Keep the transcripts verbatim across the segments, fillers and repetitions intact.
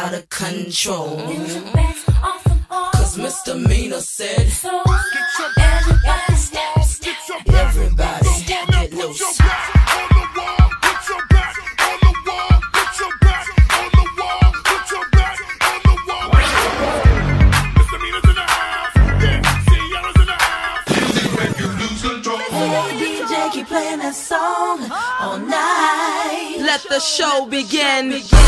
out of control. Cause misdemeanor said, everybody step, step, everybody get loose. Playing that song all night. Let the show begin. begin.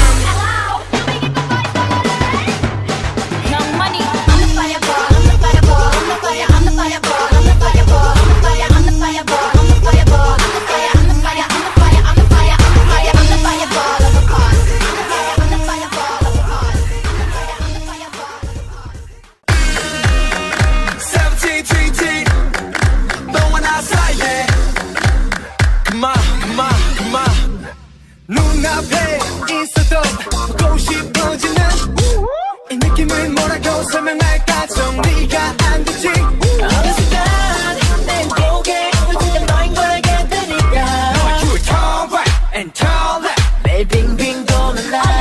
Young Money, I'm the fireball, I'm the fireball, I'm the fire, I'm the fireball, I'm the fireball, I'm the fire, I'm the fireball, I'm the fireball, I'm the fire, I'm the fire, I'm the fire, I'm the fire, I'm the fire, I'm the fireball of a cause. I'm the fireball of a cause. I'm the fireball of a cause. seventeen, eighteen, 너와 나 사이에 그만 그만 그만 눈앞에 있어도 보고 싶어지는 이 느낌을 뭐라고 설명할까 정리가 안 되지 어느 순간 내 고개 그냥 너인 걸 알게 되니까 너와 you turn right and turn left 매일 빙빙 도는 날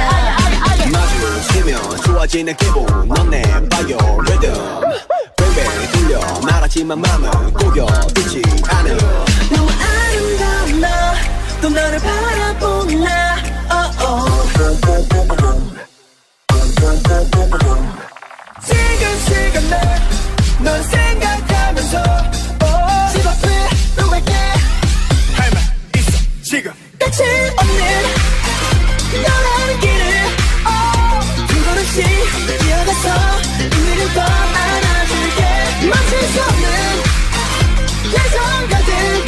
마주치면 좋아지는 기분 넌 내 바이오 리듬 뱅뱅 들려 말하지만 맘은 꼬여들지 않아 너무 아름다운 너 또 너를 바라보는 나 oh, oh. 지금 시간 내넌 생각하면서 oh. 집 앞에 누구에게 할 말 있어 지금 끝이 없는 너라는 길을 oh. 두 걸음씩 이어가서 의미를 더 안아줄게 멈출 수 없는 예전 같은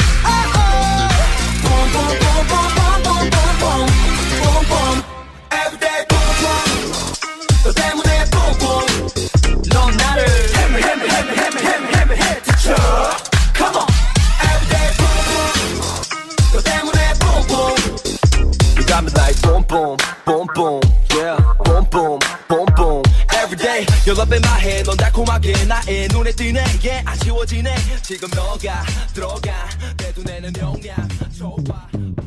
boom, boom, boom, yeah, boom, boom, boom, boom. Every day, you're up in my head. 넌 달콤하게 나의 눈에 띄네. Yeah, 아쉬워지네. 지금 너가 들어가 내 눈에는 명량 좋아.